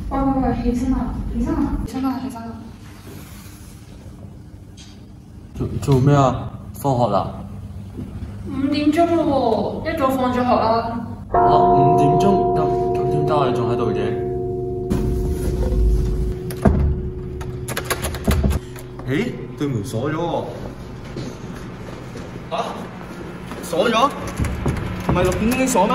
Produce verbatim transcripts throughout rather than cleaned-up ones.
喂喂喂，起身啦！起身啦！起身啦！起身啦！ 做做咩啊？放學啦？ 五點鐘咯喎，一早放咗學啦。 嚇、啊、五點鐘咁咁點解我哋仲喺度嘅？咦，對門鎖咗喎！嚇、啊？鎖咗？唔係六點鐘鎖咩？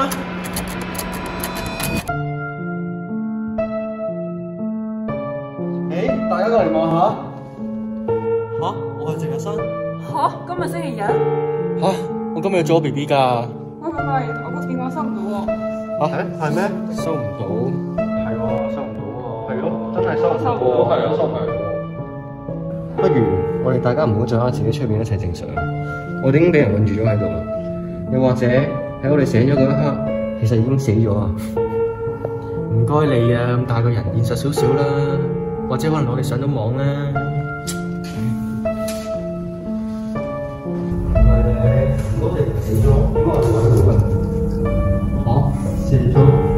誒，大家過嚟望下。嚇！我係鄭日新。 嚇！今日星期日？ 嚇！我今日做咗 B B 㗎。 喂喂喂，我個電話收唔到喎。 嚇？係咩？收唔到？係喎，收唔到喎。係咯，真係收唔到喎。係咯，收唔到。不如我哋大家唔好再呃自己出面一切正常。我哋已經俾人困住咗喺度啦。又或者喺我哋醒咗嗰一刻，其實已經死咗啊！唔該你啊，咁大個人現實少少啦。或者可能我哋上咗網啦。我哋死咗，點解我哋揾到嘅？嚇，死咗。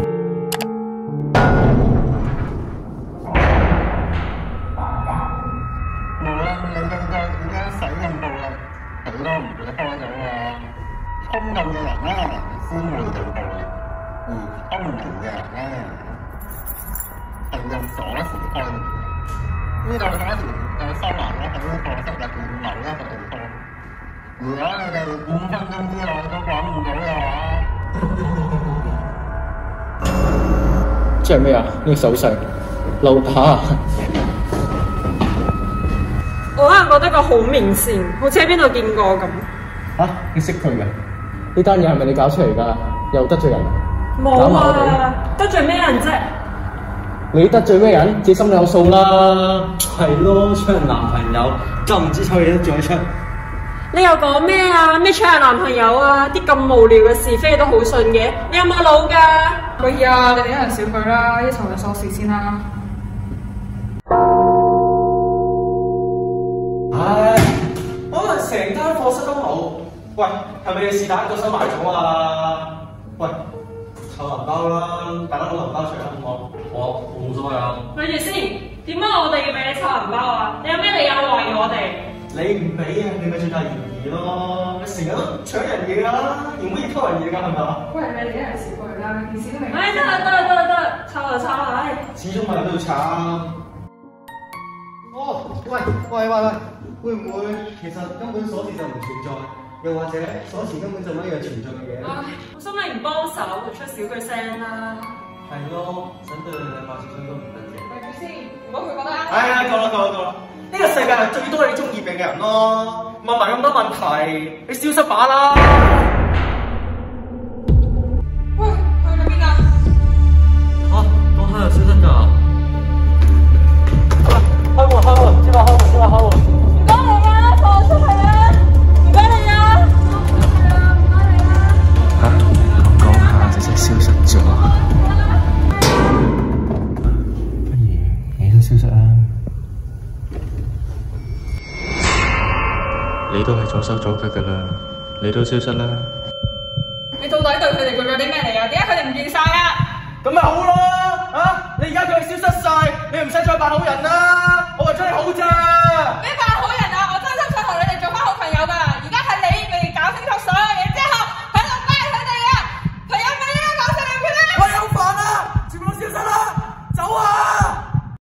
冇啦，你咁嘅點解使咁暴力？死都唔會開到啊！衝動嘅人咧，先會用暴力；而聰明嘅人咧，係用鎖匙開門。呢度鎖匙就收埋咗喺課室入邊某一個地方。如果你哋五分鐘之內都講唔到嘅話，即係咩啊？呢個手勢，漏打。 我可能覺得個好面善，好似喺邊度見過咁。 嚇、啊！你識佢㗎？呢單嘢係咪你搞出嚟㗎？又得罪人？ 冇啊！得罪咩人啫？ 你得罪咩人？自己心裏有數啦。係咯，搶人男朋友，就唔知臭嘢都做得出。 你又講咩啊？咩搶人男朋友啊？啲咁無聊嘅是非你都好信嘅？你有冇腦㗎？可以啊，你哋一人少句啦，一齊去鎖匙先啦。 唉，可能成間課室都冇。喂，係咪你是但一個收埋咗啊？喂，湊銀包啦，大家攞銀包出嚟好唔好？我我冇所謂啊。 咪住先，點解我哋要俾你湊銀包啊？你有咩理由懷疑我哋？ 你唔俾啊，你咪最大嫌疑咯！你成日都搶人嘢㗎，唔可以偷人嘢㗎，係咪啊？ 喂，你哋一人少句啦，件事都明。唉，得啦得啦得啦得啦，湊就湊啦，唉。 始終咪都要慘。哦，喂喂喂喂，會唔會其實根本鎖匙就唔存在，又或者鎖匙根本就唔係一樣存在嘅嘢？ 唉，我心你唔幫手，就出少句聲啦。 係咯，想對你禮貌少少都唔得嘅。 咪住先，唔好佢覺得啱。 唉呀，夠啦夠啦夠啦！呢個世界係最多你中意病嘅人咯，問埋咁多問題，你消失把啦！ 喂，去咗邊啊？ 嚇，講開又消失㗎？開門開門，知道開門知道開門。 唔該你啊，放我出去啊！唔該你啊！係啊，唔該你啊！ 嚇，講講下就真係消失咗。不如你都消失啦。你都係左手左腳噶啦，你都消失啦。 你到底對佢哋做咗啲咩嚟啊？點解佢哋唔見晒啊？ 咁咪好咯，啊！你而家叫佢消失晒，你唔使再扮好人啦。我為咗你好咋。 咩扮好人啊？我真心想同你哋做翻好朋友噶。而家係你未搞清楚所有嘢之後，喺度怪佢哋啊！朋友咪應該講聲對唔住咩？ 喂，好煩啊！全部都消失啦，走啊！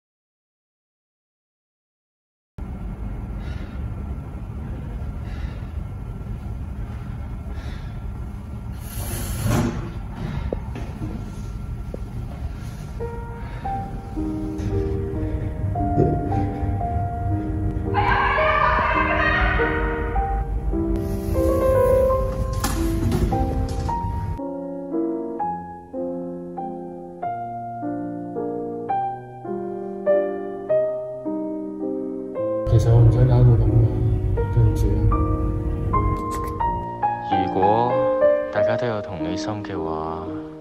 其實我唔想搞到咁嘅，對唔住。如果大家都有同理心嘅話。